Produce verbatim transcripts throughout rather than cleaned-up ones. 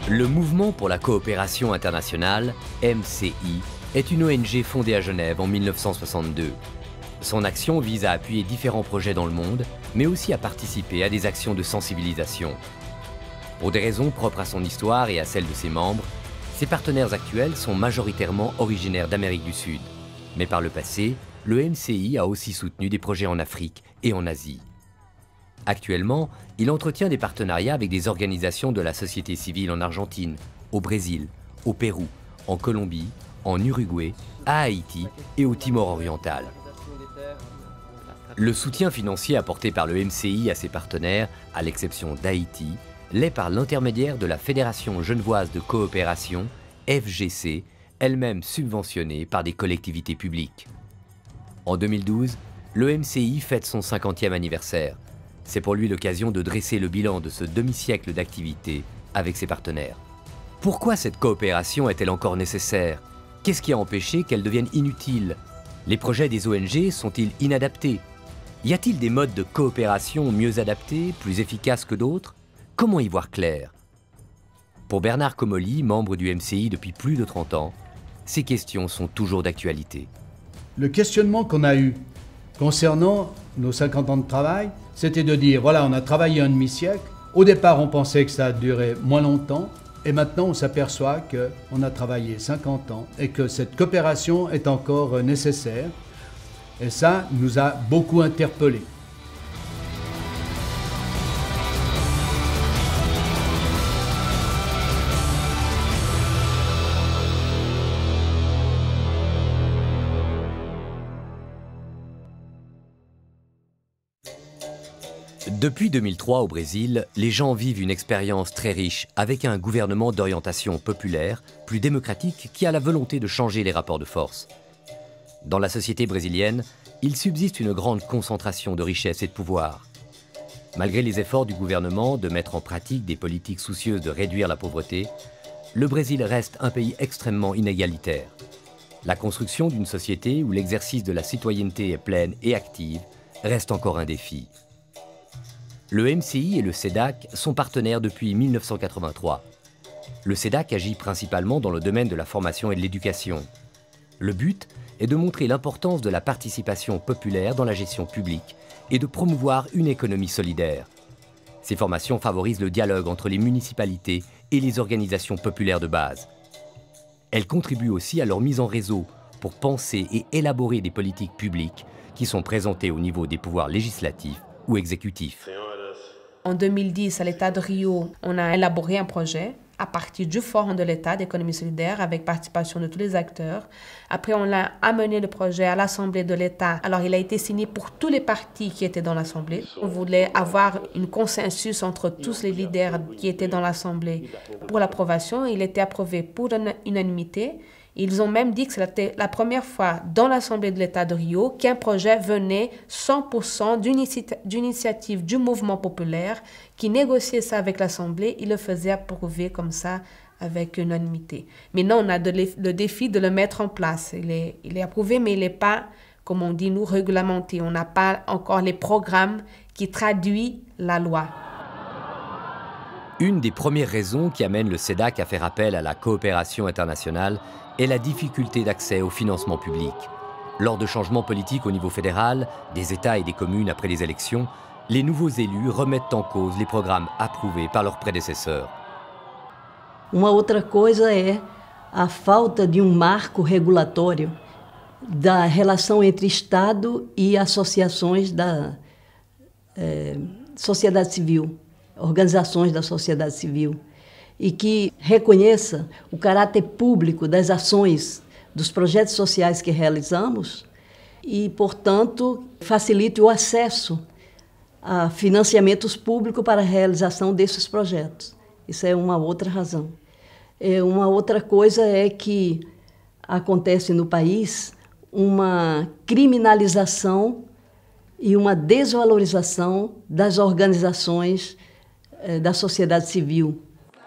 Le Mouvement pour la coopération internationale, M C I, est une O N G fondée à Genève en mille neuf cent soixante-deux. Son action vise à appuyer différents projets dans le monde, mais aussi à participer à des actions de sensibilisation. Pour des raisons propres à son histoire et à celles de ses membres, ses partenaires actuels sont majoritairement originaires d'Amérique du Sud. Mais par le passé, le M C I a aussi soutenu des projets en Afrique et en Asie. Actuellement, il entretient des partenariats avec des organisations de la société civile en Argentine, au Brésil, au Pérou, en Colombie, en Uruguay, à Haïti et au Timor oriental. Le soutien financier apporté par le M C I à ses partenaires, à l'exception d'Haïti, l'est par l'intermédiaire de la Fédération genevoise de coopération, F G C, elle-même subventionnée par des collectivités publiques. En deux mille douze, le M C I fête son cinquantième anniversaire. C'est pour lui l'occasion de dresser le bilan de ce demi-siècle d'activité avec ses partenaires. Pourquoi cette coopération est-elle encore nécessaire? Qu'est-ce qui a empêché qu'elle devienne inutile? Les projets des O N G sont-ils inadaptés? Y a-t-il des modes de coopération mieux adaptés, plus efficaces que d'autres? Comment y voir clair? Pour Bernard Comolli, membre du M C I depuis plus de trente ans, ces questions sont toujours d'actualité. Le questionnement qu'on a eu concernant nos cinquante ans de travail, c'était de dire, voilà, on a travaillé un demi-siècle. Au départ, on pensait que ça durait moins longtemps. Et maintenant, on s'aperçoit qu'on a travaillé cinquante ans et que cette coopération est encore nécessaire. Et ça nous a beaucoup interpellés. Depuis deux mille trois au Brésil, les gens vivent une expérience très riche avec un gouvernement d'orientation populaire, plus démocratique, qui a la volonté de changer les rapports de force. Dans la société brésilienne, il subsiste une grande concentration de richesses et de pouvoir. Malgré les efforts du gouvernement de mettre en pratique des politiques soucieuses de réduire la pauvreté, le Brésil reste un pays extrêmement inégalitaire. La construction d'une société où l'exercice de la citoyenneté est pleine et active reste encore un défi. Le M C I et le CEDAC sont partenaires depuis mille neuf cent quatre-vingt-trois. Le CEDAC agit principalement dans le domaine de la formation et de l'éducation. Le but est de montrer l'importance de la participation populaire dans la gestion publique et de promouvoir une économie solidaire. Ces formations favorisent le dialogue entre les municipalités et les organisations populaires de base. Elles contribuent aussi à leur mise en réseau pour penser et élaborer des politiques publiques qui sont présentées au niveau des pouvoirs législatifs ou exécutifs. En deux mille dix, à l'État de Rio, on a élaboré un projet à partir du Forum de l'État d'économie solidaire avec participation de tous les acteurs. Après, on a amené le projet à l'Assemblée de l'État. Alors, il a été signé pour tous les partis qui étaient dans l'Assemblée. On voulait avoir un consensus entre tous les leaders qui étaient dans l'Assemblée pour l'approbation. Il était approuvé pour unanimité. Ils ont même dit que c'était la première fois dans l'Assemblée de l'État de Rio qu'un projet venait cent pour cent d'initiative du mouvement populaire qui négociait ça avec l'Assemblée. Il le faisait approuver comme ça avec unanimité. Maintenant, on a de le défi de le mettre en place. Il est, il est approuvé, mais il n'est pas, comme on dit, nous, réglementé. On n'a pas encore les programmes qui traduisent la loi. Une des premières raisons qui amène le CEDAC à faire appel à la coopération internationale est la difficulté d'accès au financement public. Lors de changements politiques au niveau fédéral, des États et des communes après les élections, les nouveaux élus remettent en cause les programmes approuvés par leurs prédécesseurs. Uma outra coisa é a falta de um marco regulatório da relação entre Estado e associações da eh, sociedade civil, organizações da sociedade civil, e que reconheça o caráter público das ações, dos projetos sociais que realizamos e, portanto, facilite o acesso a financiamentos públicos para a realização desses projetos. Isso é uma outra razão. É, uma outra coisa é que acontece no país uma criminalização e uma desvalorização das organizações eh, da sociedade civil.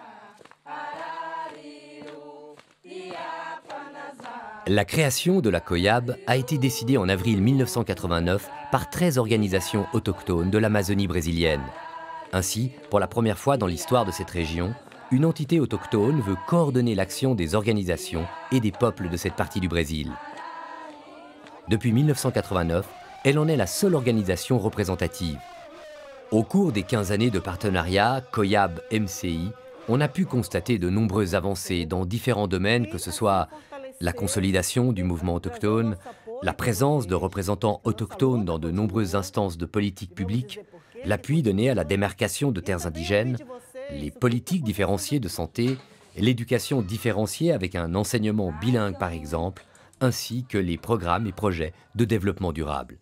La création de la COIAB a été décidée en avril mille neuf cent quatre-vingt-neuf par treize organisations autochtones de l'Amazonie brésilienne. Ainsi, pour la première fois dans l'histoire de cette région, une entité autochtone veut coordonner l'action des organisations et des peuples de cette partie du Brésil. Depuis mille neuf cent quatre-vingt-neuf, elle en est la seule organisation représentative. Au cours des quinze années de partenariat COIAB M C I, on a pu constater de nombreuses avancées dans différents domaines, que ce soit la consolidation du mouvement autochtone, la présence de représentants autochtones dans de nombreuses instances de politique publique, l'appui donné à la démarcation de terres indigènes, les politiques différenciées de santé, l'éducation différenciée avec un enseignement bilingue par exemple, ainsi que les programmes et projets de développement durable.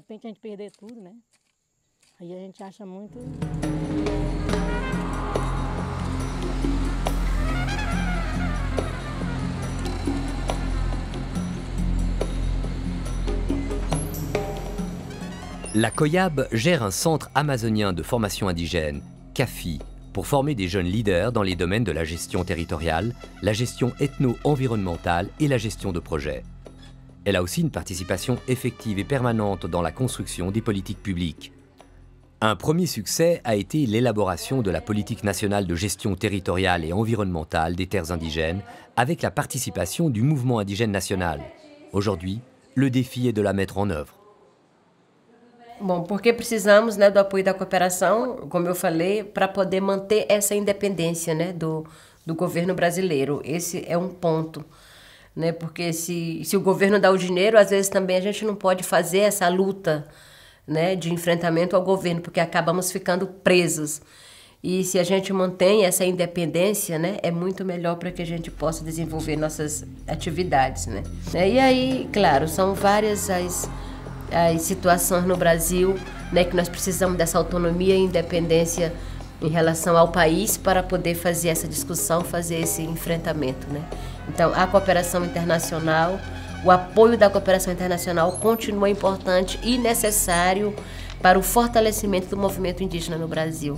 La COIAB gère un centre amazonien de formation indigène, CAFI, pour former des jeunes leaders dans les domaines de la gestion territoriale, la gestion ethno-environnementale et la gestion de projets. Elle a aussi une participation effective et permanente dans la construction des politiques publiques. Un premier succès a été l'élaboration de la politique nationale de gestion territoriale et environnementale des terres indigènes avec la participation du mouvement indigène national. Aujourd'hui, le défi est de la mettre en œuvre. Bom, porque precisamos, né, do apoio da cooperação, como eu falei, para poder manter essa independência, né, do, do governo brasileiro. Esse é um ponto, né, porque se, se o governo dá o dinheiro, às vezes também a gente não pode fazer essa luta, né, de enfrentamento ao governo, porque acabamos ficando presos. E se a gente mantém essa independência, né, é muito melhor para que a gente possa desenvolver nossas atividades, né. E aí, claro, são várias as... as situações no Brasil, né, que nós precisamos dessa autonomia e independência em relação ao país para poder fazer essa discussão, fazer esse enfrentamento, né? Então, a cooperação internacional, o apoio da cooperação internacional continua importante e necessário para o fortalecimento do movimento indígena no Brasil.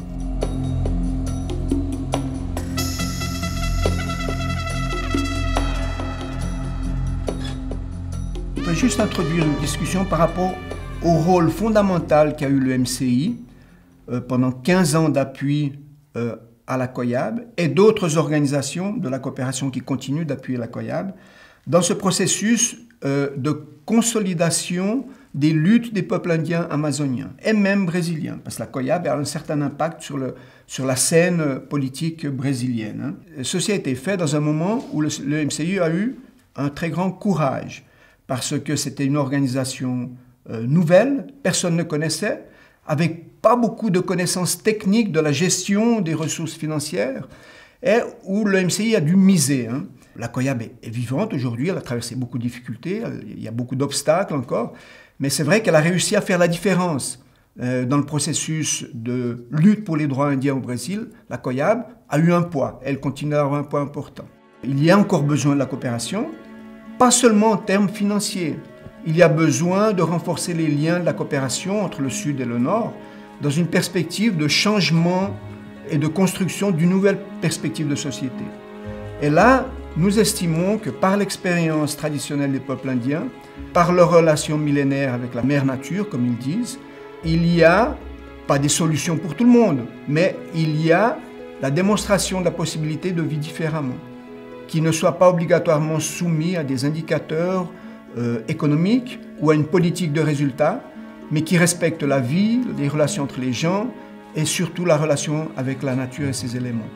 Je voudrais juste introduire une discussion par rapport au rôle fondamental qu'a eu le M C I euh, pendant quinze ans d'appui euh, à la COIAB et d'autres organisations de la coopération qui continuent d'appuyer la COIAB dans ce processus euh, de consolidation des luttes des peuples indiens amazoniens et même brésiliens, parce que la COIAB a un certain impact sur, le, sur la scène politique brésilienne. Hein. Ceci a été fait dans un moment où le, le M C I a eu un très grand courage, parce que c'était une organisation euh, nouvelle, personne ne connaissait, avec pas beaucoup de connaissances techniques de la gestion des ressources financières, et où le M C I a dû miser. Hein. La COIAB est, est vivante aujourd'hui, elle a traversé beaucoup de difficultés, il y a beaucoup d'obstacles encore, mais c'est vrai qu'elle a réussi à faire la différence euh, dans le processus de lutte pour les droits indiens au Brésil. La COIAB a eu un poids, elle continue à avoir un poids important. Il y a encore besoin de la coopération, pas seulement en termes financiers. Il y a besoin de renforcer les liens de la coopération entre le Sud et le Nord dans une perspective de changement et de construction d'une nouvelle perspective de société. Et là, nous estimons que par l'expérience traditionnelle des peuples indiens, par leur relation millénaire avec la mère nature, comme ils disent, il y a, pas des solutions pour tout le monde, mais il y a la démonstration de la possibilité de vivre différemment, qui ne soit pas obligatoirement soumis à des indicateurs euh, économiques ou à une politique de résultats, mais qui respecte la vie, les relations entre les gens et surtout la relation avec la nature et ses éléments.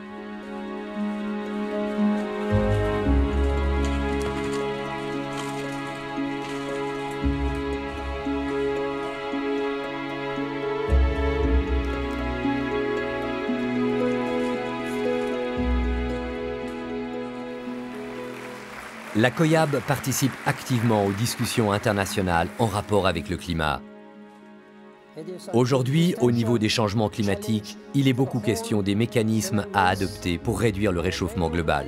La COIAB participe activement aux discussions internationales en rapport avec le climat. Aujourd'hui, au niveau des changements climatiques, il est beaucoup question des mécanismes à adopter pour réduire le réchauffement global.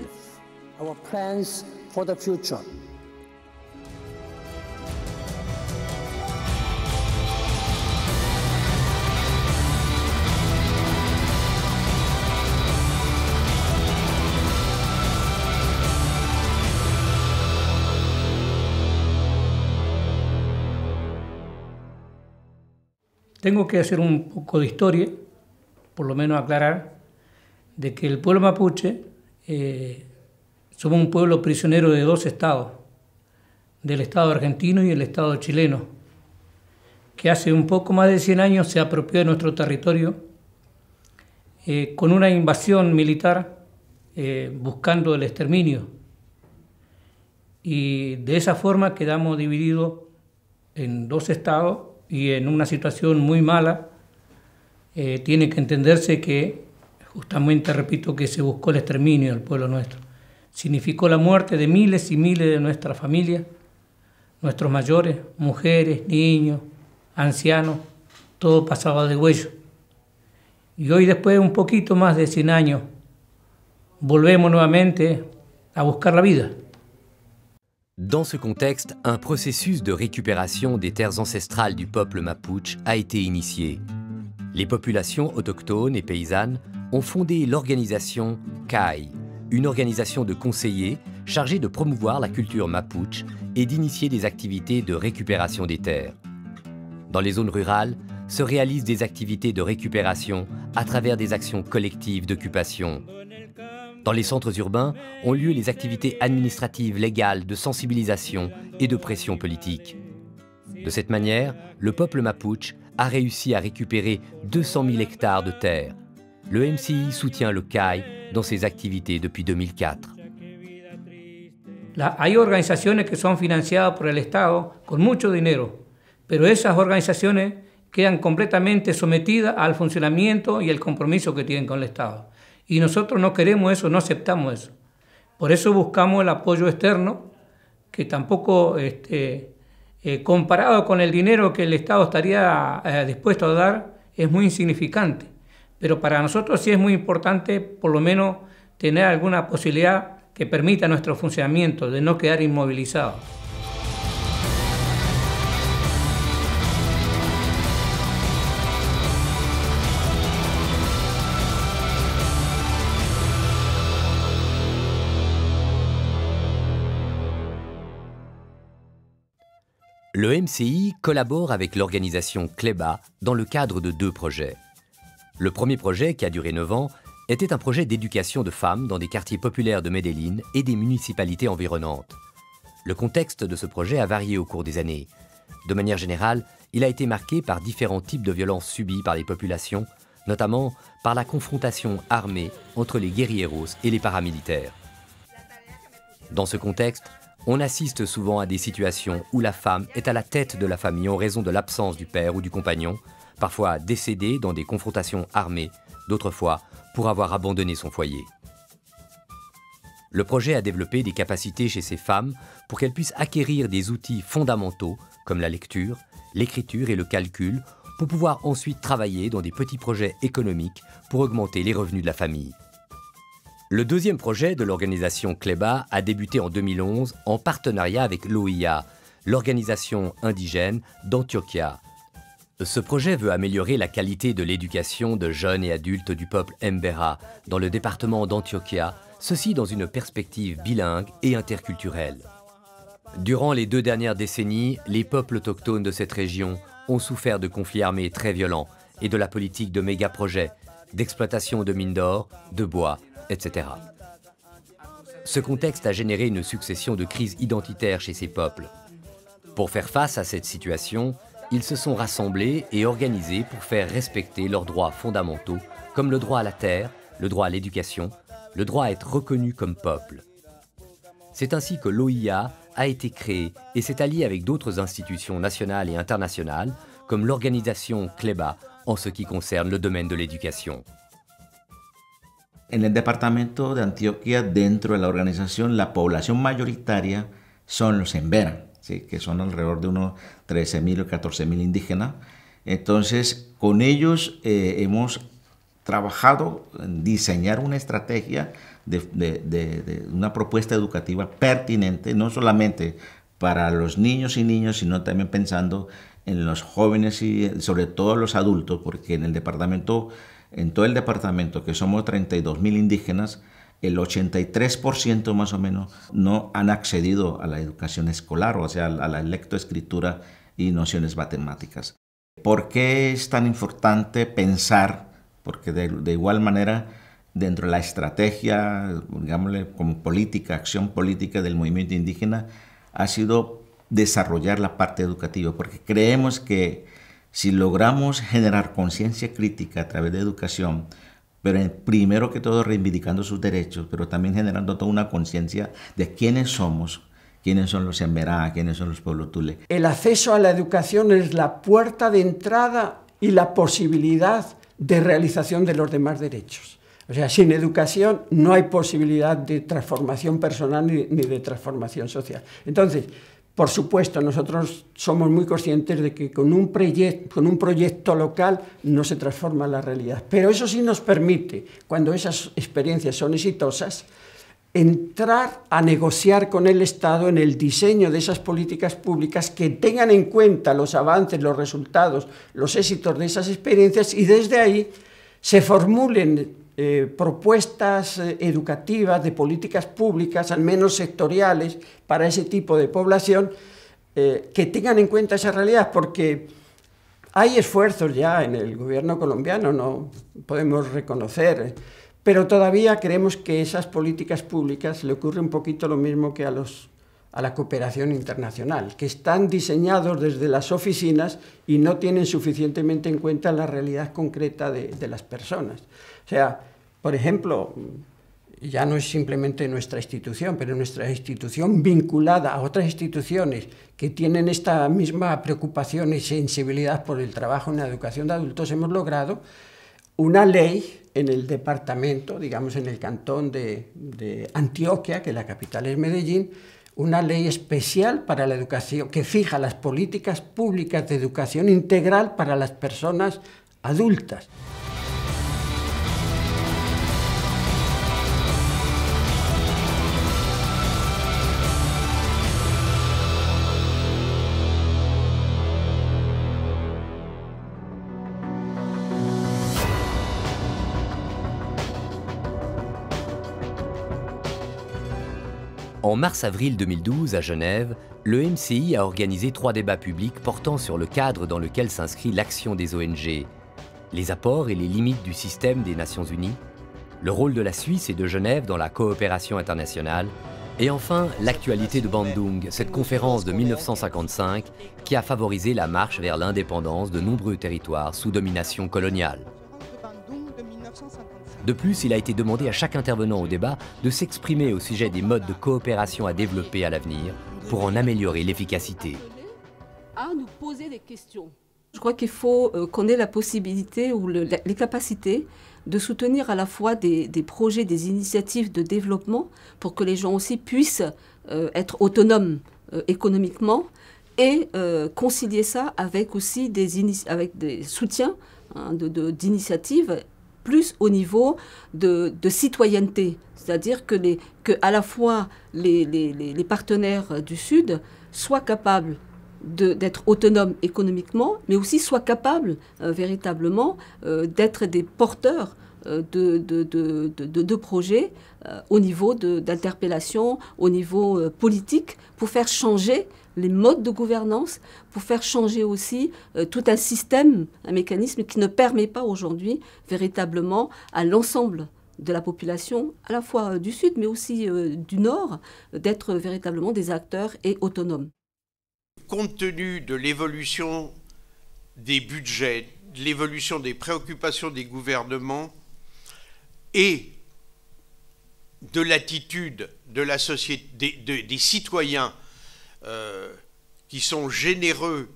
Tengo que hacer un poco de historia, por lo menos aclarar de que el pueblo mapuche eh, somos un pueblo prisionero de dos estados, del Estado argentino y el Estado chileno, que hace un poco más de cien años se apropió de nuestro territorio eh, con una invasión militar eh, buscando el exterminio. Y de esa forma quedamos divididos en dos estados y en una situación muy mala. Eh, tiene que entenderse que, justamente repito, que se buscó el exterminio del pueblo nuestro. Significó la muerte de miles y miles de nuestras familias, nuestros mayores, mujeres, niños, ancianos, todo pasaba de huello. Y hoy, después de un poquito más de cien años, volvemos nuevamente a buscar la vida. Dans ce contexte, un processus de récupération des terres ancestrales du peuple mapuche a été initié. Les populations autochtones et paysannes ont fondé l'organisation C A I, une organisation de conseillers chargée de promouvoir la culture mapuche et d'initier des activités de récupération des terres. Dans les zones rurales, se réalisent des activités de récupération à travers des actions collectives d'occupation. Dans les centres urbains ont lieu les activités administratives légales de sensibilisation et de pression politique. De cette manière, le peuple mapuche a réussi à récupérer deux cent mille hectares de terre. Le M C I soutient le C A I dans ses activités depuis deux mille quatre. La, hay organizaciones que son financiadas por el Estado con mucho dinero, pero esas organizaciones quedan completamente sometidas al funcionamiento y el compromiso que tienen con el Estado. Y nosotros no queremos eso, no aceptamos eso. Por eso buscamos el apoyo externo, que tampoco, este, eh, comparado con el dinero que el Estado estaría eh, dispuesto a dar, es muy insignificante. Pero para nosotros sí es muy importante, por lo menos, tener alguna posibilidad que permita nuestro funcionamiento, de no quedar inmovilizados. Le M C I collabore avec l'organisation Cleba dans le cadre de deux projets. Le premier projet, qui a duré neuf ans, était un projet d'éducation de femmes dans des quartiers populaires de Medellín et des municipalités environnantes. Le contexte de ce projet a varié au cours des années. De manière générale, il a été marqué par différents types de violences subies par les populations, notamment par la confrontation armée entre les guerrilleros et les paramilitaires. Dans ce contexte, on assiste souvent à des situations où la femme est à la tête de la famille en raison de l'absence du père ou du compagnon, parfois décédée dans des confrontations armées, d'autres fois pour avoir abandonné son foyer. Le projet a développé des capacités chez ces femmes pour qu'elles puissent acquérir des outils fondamentaux comme la lecture, l'écriture et le calcul pour pouvoir ensuite travailler dans des petits projets économiques pour augmenter les revenus de la famille. Le deuxième projet de l'organisation Cleba a débuté en deux mille onze en partenariat avec l'O I A, l'organisation indigène d'Antioquia. Ce projet veut améliorer la qualité de l'éducation de jeunes et adultes du peuple Mbera dans le département d'Antioquia, ceci dans une perspective bilingue et interculturelle. Durant les deux dernières décennies, les peuples autochtones de cette région ont souffert de conflits armés très violents et de la politique de méga-projets, d'exploitation de mines d'or, de bois, et cetera. Ce contexte a généré une succession de crises identitaires chez ces peuples. Pour faire face à cette situation, ils se sont rassemblés et organisés pour faire respecter leurs droits fondamentaux, comme le droit à la terre, le droit à l'éducation, le droit à être reconnu comme peuple. C'est ainsi que l'O I A a été créé et s'est allié avec d'autres institutions nationales et internationales, comme l'organisation Cleba, en ce qui concerne le domaine de l'éducation. En el departamento de Antioquia, dentro de la organización, la población mayoritaria son los Mbera, ¿sí? Que son alrededor de unos trece mil o catorce mil indígenas. Entonces, con ellos eh, hemos trabajado en diseñar una estrategia de, de, de, de una propuesta educativa pertinente, no solamente para los niños y niñas, sino también pensando en los jóvenes y sobre todo los adultos, porque en el departamento, en todo el departamento, que somos treinta y dos mil indígenas, el ochenta y tres por ciento más o menos no han accedido a la educación escolar, o sea, a la lectoescritura y nociones matemáticas. ¿Por qué es tan importante pensar? Porque de, de igual manera dentro de la estrategia, digámosle, como política, acción política del movimiento indígena, ha sido desarrollar la parte educativa, porque creemos que si logramos generar conciencia crítica a través de educación, pero primero que todo reivindicando sus derechos, pero también generando toda una conciencia de quiénes somos, quiénes son los Emberá, quiénes son los pueblos Tule. El acceso a la educación es la puerta de entrada y la posibilidad de realización de los demás derechos. O sea, sin educación no hay posibilidad de transformación personal ni, ni de transformación social. Entonces, por supuesto, nosotros somos muy conscientes de que con un, proyecto, con un proyecto local no se transforma la realidad. Pero eso sí nos permite, cuando esas experiencias son exitosas, entrar a negociar con el Estado en el diseño de esas políticas públicas que tengan en cuenta los avances, los resultados, los éxitos de esas experiencias y desde ahí se formulen Eh, propuestas eh, educativas de políticas públicas, al menos sectoriales, para ese tipo de población, eh, que tengan en cuenta esa realidad, porque hay esfuerzos ya en el gobierno colombiano, no podemos reconocer, pero todavía creemos que esas políticas públicas le ocurre un poquito lo mismo que a, los, a la cooperación internacional, que están diseñados desde las oficinas y no tienen suficientemente en cuenta la realidad concreta de, de las personas. O sea, por ejemplo, ya no es simplemente nuestra institución, pero nuestra institución vinculada a otras instituciones que tienen esta misma preocupación y sensibilidad por el trabajo en la educación de adultos, hemos logrado una ley en el departamento, digamos en el cantón de, de Antioquia, que la capital es Medellín, una ley especial para la educación que fija las políticas públicas de educación integral para las personas adultas. En mars-avril deux mille douze, à Genève, le M C I a organisé trois débats publics portant sur le cadre dans lequel s'inscrit l'action des O N G, les apports et les limites du système des Nations Unies, le rôle de la Suisse et de Genève dans la coopération internationale, et enfin l'actualité de Bandung, cette conférence de mille neuf cent cinquante-cinq qui a favorisé la marche vers l'indépendance de nombreux territoires sous domination coloniale. De plus, il a été demandé à chaque intervenant au débat de s'exprimer au sujet des modes de coopération à développer à l'avenir pour en améliorer l'efficacité. À nous poser des questions. Je crois qu'il faut euh, qu'on ait la possibilité ou le, la, les capacités de soutenir à la fois des, des projets, des initiatives de développement pour que les gens aussi puissent euh, être autonomes euh, économiquement et euh, concilier ça avec aussi des, avec des soutiens hein, de, de, d'initiatives plus au niveau de, de citoyenneté, c'est-à-dire que, les, que à la fois les, les, les partenaires du Sud soient capables d'être autonomes économiquement, mais aussi soient capables euh, véritablement euh, d'être des porteurs euh, de, de, de, de, de projets euh, au niveau d'interpellation, au niveau euh, politique, pour faire changer les modes de gouvernance, pour faire changer aussi euh, tout un système, un mécanisme qui ne permet pas aujourd'hui véritablement à l'ensemble de la population, à la fois euh, du Sud, mais aussi euh, du Nord, d'être véritablement des acteurs et autonomes. Compte tenu de l'évolution des budgets, de l'évolution des préoccupations des gouvernements et de l'attitude de la société, des, de, des citoyens euh, qui sont généreux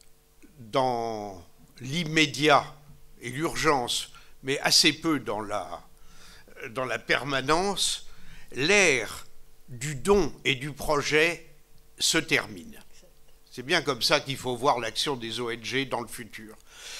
dans l'immédiat et l'urgence, mais assez peu dans la, dans la permanence, l'ère du don et du projet se termine. C'est bien comme ça qu'il faut voir l'action des O N G dans le futur.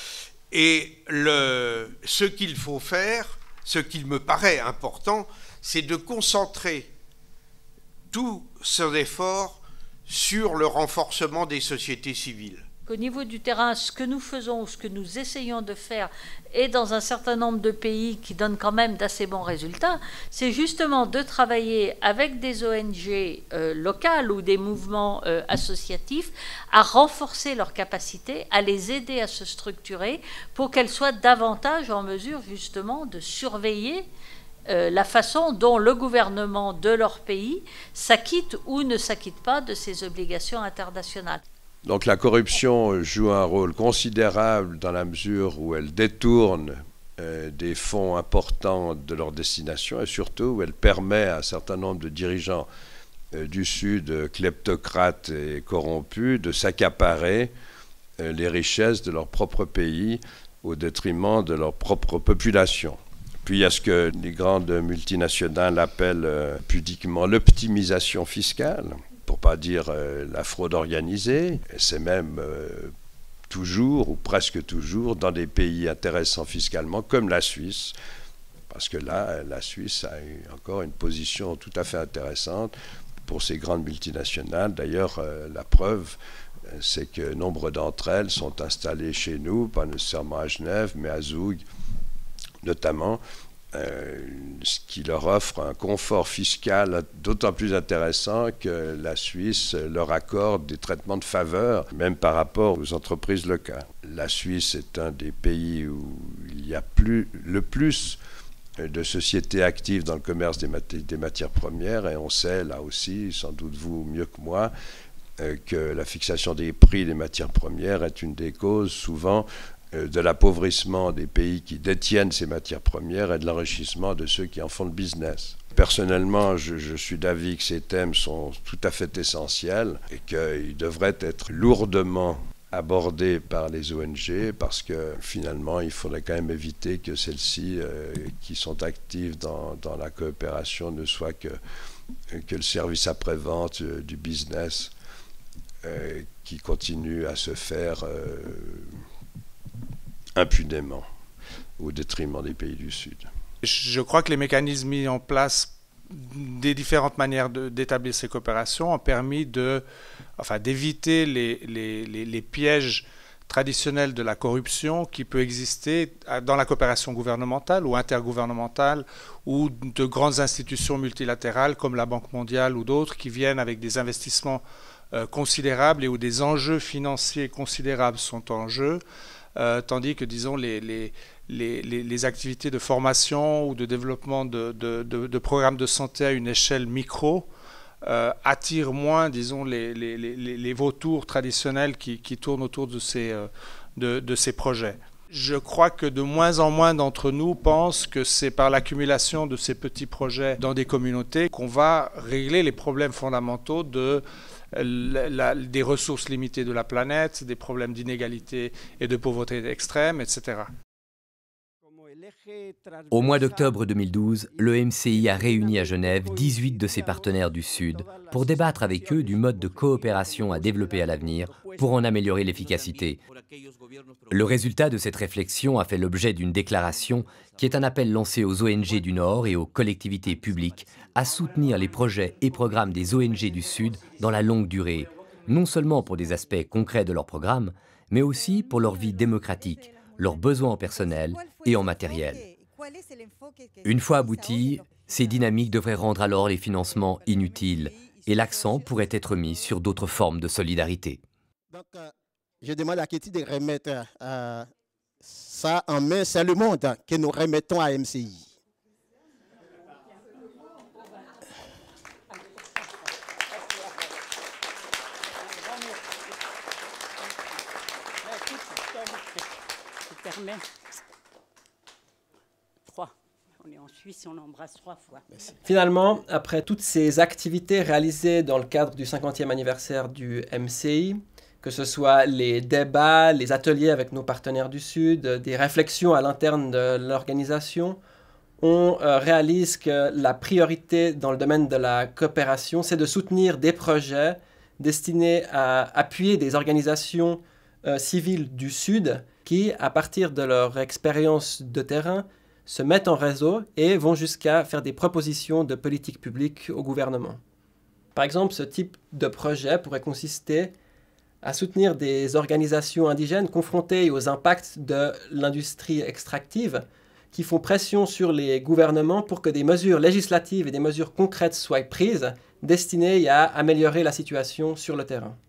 Et le, ce qu'il faut faire, ce qu'il me paraît important, c'est de concentrer tout son effort sur le renforcement des sociétés civiles. Au niveau du terrain, ce que nous faisons, ce que nous essayons de faire, et dans un certain nombre de pays qui donnent quand même d'assez bons résultats, c'est justement de travailler avec des O N G euh, locales ou des mouvements euh, associatifs à renforcer leurs capacités, à les aider à se structurer pour qu'elles soient davantage en mesure justement de surveiller euh, la façon dont le gouvernement de leur pays s'acquitte ou ne s'acquitte pas de ses obligations internationales. Donc la corruption joue un rôle considérable dans la mesure où elle détourne euh, des fonds importants de leur destination et surtout où elle permet à un certain nombre de dirigeants euh, du Sud, kleptocrates et corrompus, de s'accaparer euh, les richesses de leur propre pays au détriment de leur propre population. Puis il y a ce que les grandes multinationales appellent euh, pudiquement l'optimisation fiscale, pour ne pas dire euh, la fraude organisée. Et c'est même euh, toujours, ou presque toujours, dans des pays intéressants fiscalement, comme la Suisse, parce que là, la Suisse a eu encore une position tout à fait intéressante pour ces grandes multinationales. D'ailleurs, euh, la preuve, c'est que nombre d'entre elles sont installées chez nous, pas nécessairement à Genève, mais à Zug, notamment, euh, ce qui leur offre un confort fiscal d'autant plus intéressant que la Suisse leur accorde des traitements de faveur, même par rapport aux entreprises locales. La Suisse est un des pays où il y a plus, le plus de sociétés actives dans le commerce des, mat- des matières premières, et on sait, là aussi, sans doute vous mieux que moi, que la fixation des prix des matières premières est une des causes souvent de l'appauvrissement des pays qui détiennent ces matières premières et de l'enrichissement de ceux qui en font le business. Personnellement, je, je suis d'avis que ces thèmes sont tout à fait essentiels et qu'ils devraient être lourdement abordés par les O N G parce que finalement, il faudrait quand même éviter que celles-ci euh, qui sont actives dans, dans la coopération ne soient que, que le service après-vente euh, du business Euh, qui continue à se faire euh, impunément au détriment des pays du Sud. Je crois que les mécanismes mis en place des différentes manières de, d'établir ces coopérations ont permis de, enfin, d'éviter les, les, les, les pièges traditionnels de la corruption qui peut exister dans la coopération gouvernementale ou intergouvernementale ou de grandes institutions multilatérales comme la Banque mondiale ou d'autres qui viennent avec des investissements Euh, considérables et où des enjeux financiers considérables sont en jeu, euh, tandis que, disons, les, les, les, les activités de formation ou de développement de, de, de, de programmes de santé à une échelle micro euh, attirent moins, disons, les, les, les, les vautours traditionnels qui, qui tournent autour de ces, euh, de, de ces projets. Je crois que de moins en moins d'entre nous pensent que c'est par l'accumulation de ces petits projets dans des communautés qu'on va régler les problèmes fondamentaux de La, la, des ressources limitées de la planète, des problèmes d'inégalité et de pauvreté extrême, et cetera. Au mois d'octobre deux mille douze, le M C I a réuni à Genève dix-huit de ses partenaires du Sud pour débattre avec eux du mode de coopération à développer à l'avenir pour en améliorer l'efficacité. Le résultat de cette réflexion a fait l'objet d'une déclaration qui est un appel lancé aux O N G du Nord et aux collectivités publiques à soutenir les projets et programmes des O N G du Sud dans la longue durée, non seulement pour des aspects concrets de leur programme, mais aussi pour leur vie démocratique, leurs besoins en personnel et en matériel. Une fois abouties, ces dynamiques devraient rendre alors les financements inutiles et l'accent pourrait être mis sur d'autres formes de solidarité. Donc, euh, je demande à Ketty de remettre euh, ça en main. C'est le monde que nous remettons à M C I. On est en Suisse, on embrasse trois fois. Merci. Finalement, après toutes ces activités réalisées dans le cadre du cinquantième anniversaire du M C I, que ce soit les débats, les ateliers avec nos partenaires du Sud, des réflexions à l'interne de l'organisation, on euh, réalise que la priorité dans le domaine de la coopération, c'est de soutenir des projets destinés à appuyer des organisations euh, civiles du Sud qui, à partir de leur expérience de terrain, se mettent en réseau et vont jusqu'à faire des propositions de politique publique au gouvernement. Par exemple, ce type de projet pourrait consister à soutenir des organisations indigènes confrontées aux impacts de l'industrie extractive qui font pression sur les gouvernements pour que des mesures législatives et des mesures concrètes soient prises destinées à améliorer la situation sur le terrain.